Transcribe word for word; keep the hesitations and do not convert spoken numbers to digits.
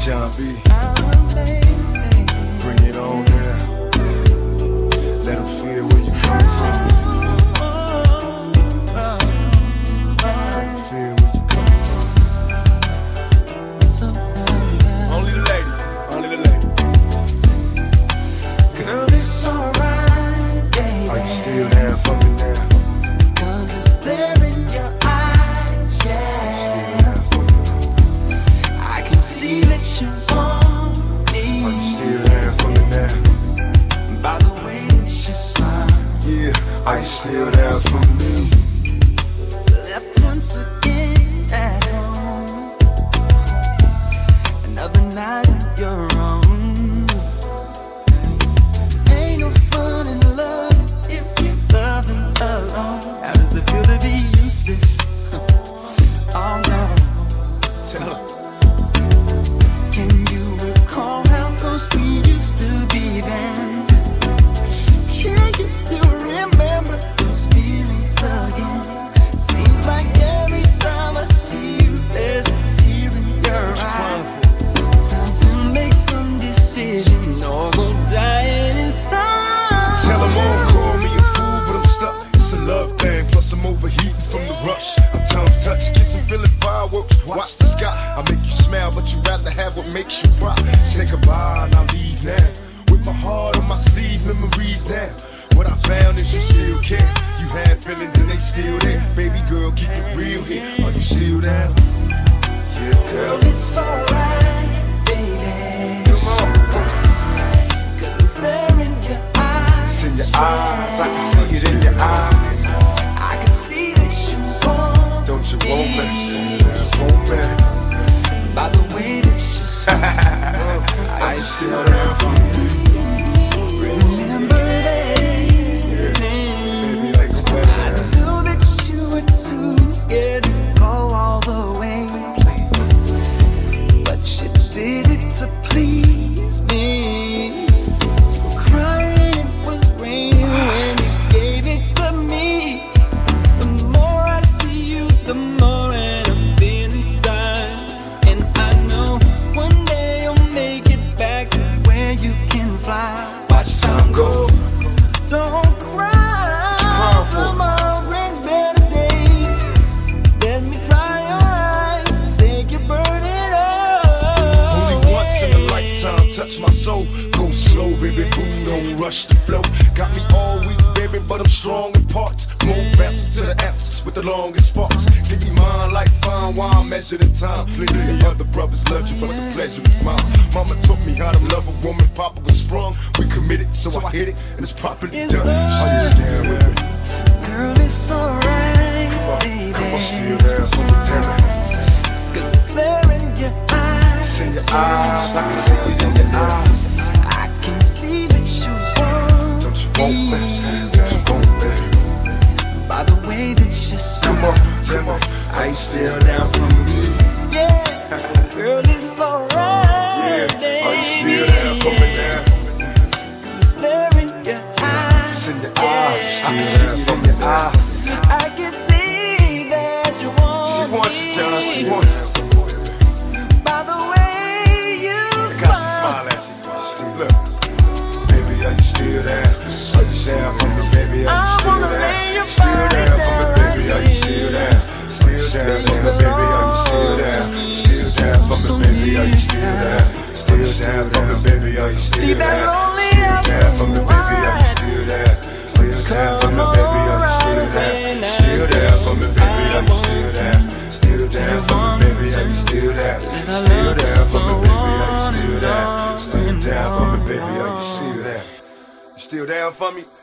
Sean B. Bring it on now. Let them feel where you come from. Let them feel where you come from. Only the ladies, only the ladies. Girl, it's alright, baby. Are you still there for me now? Cause it's there in your eyes, yeah. Still there for me. I can see that you want me. Are you still there for me now? By the way that you smile. Yeah, are you still there for me? Left once again at home. Another night on your own. Ain't no fun in love if you're loving alone. How does it feel to be useless? Oh no. Tell her. Can you recall how close we used to be then? Can you still remember those feelings again? Seems like every time I see you, there's a tear in your eye. Time to make some decision or go dying inside. Tell them all, call me a fool, but I'm stuck. It's a love thing, plus I'm overheating from the rush. I'm tongues touch, kissing, feeling fireworks. Watch the sky. I make you smile, but you rather have what makes you cry. Say goodbye and I'll leave now. With my heart on my sleeve, memories down. What I found is you still care. You had feelings and they still there. Baby girl, keep it real here. Are you still down? Yeah, girl. It's alright, baby. Come on. Cause it's there in your eyes. It's in your eyes, I can see it in your eyes. I can see that you want. Don't you want me? Want me? By the way that you smile. Are you still there for me? Remember that evening. Baby, like a I knew that you were too scared to go all the way. But you did it to please me. Crying, it was raining when you gave it to me. The more I see you, the more that I feel inside. And I know one day you'll make it back to where you can fly. watch time go. Don't cry. crying for? Tomorrow brings better days. Let me dry your eyes. Take your burden up. Only once in a lifetime, touch my soul. Go slow, baby, boo, don't rush the flow. Got me all weak, baby, but I'm strong in parts. More raps to the apps with the longest sparks. Give me mine like fine wine, measured in time. Plenty of other brothers loved you, but the pleasure is mine. Mama taught me how to love a woman, Papa was sprung. We committed, so I hit it, and it's properly It's done. love. Are you still with me? Girl, it's alright, baby. Come on, still there for me, tell me. Cause it's there in your eyes. It's in your eyes, I can see it in your eyes. I can see that you want. Don't you want me? Don't you want me? By the way that you smile. Come on, tell me, are you still down for me? Yeah, girl, it's alright. Yeah, are you still there for me now? It's there in your eyes. It's in your eyes, I can see it in your eyes. I can see that you want She wants you, John, she me. wants you. By the way you Look how she smile. smile at you. Look, baby, are you still there? Are you there for me, baby? Are you I still wanna there? lay your Still body there for me, down baby? Are you right still there? Still there for me, baby? Are you still there? Still there for me, baby? Are you still there? Still there for me, baby? Are you still Leave that there? lonely Still house there for me, baby? Are you still there? Still there for me, baby? Are you still there? Still there for me, baby? Are you still there? Still there for me, baby? Are you still there? Still there for me, baby? Are you still there? Still there for me, baby? Are you still there? You still down for me?